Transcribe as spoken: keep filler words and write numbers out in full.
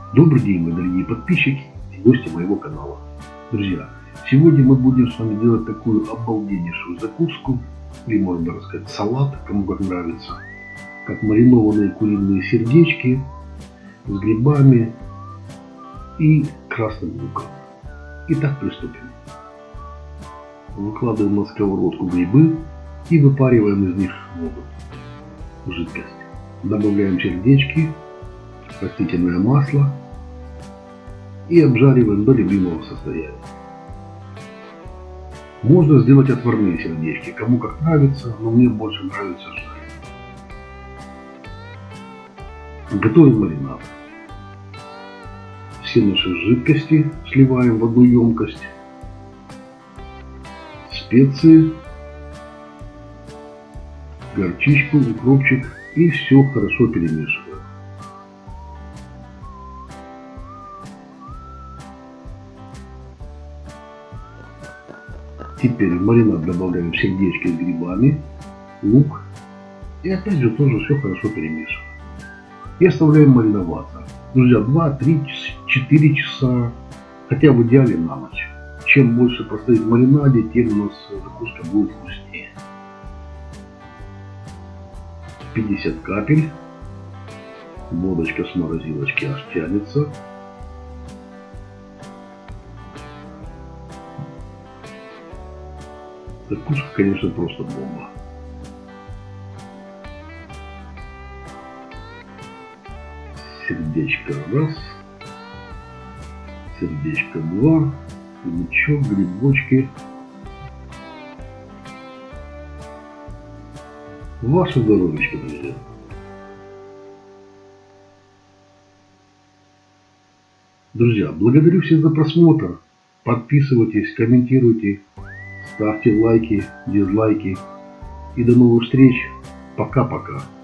Добрый день, мои дорогие подписчики и гости моего канала. Друзья, сегодня мы будем с вами делать такую обалденнейшую закуску, или можно сказать салат, кому как нравится, как маринованные куриные сердечки с грибами и красным луком. Итак, приступим. Выкладываем на сковородку грибы и выпариваем из них воду, жидкость. Добавляем сердечки, растительное масло и обжариваем до любимого состояния. Можно сделать отварные сердечки, кому как нравится, но мне больше нравится жареные. Готовим маринад. Все наши жидкости сливаем в одну емкость. Специи, горчичку, укропчик и все хорошо перемешиваем. Теперь в маринад добавляем сердечки с грибами, лук и опять же тоже все хорошо перемешиваем. И оставляем мариноваться. Друзья, два, три, четыре часа, хотя в идеале на ночь. Чем больше простоит в маринаде, тем у нас закуска будет вкуснее. пятьдесят капель. Водочка с морозилочки аж тянется. Закуска, конечно, просто бомба. Сердечко раз, сердечко два, лучок, грибочки. Ваше здоровечко, друзья. Друзья, благодарю всех за просмотр. Подписывайтесь, комментируйте, ставьте лайки, дизлайки. И до новых встреч. Пока-пока.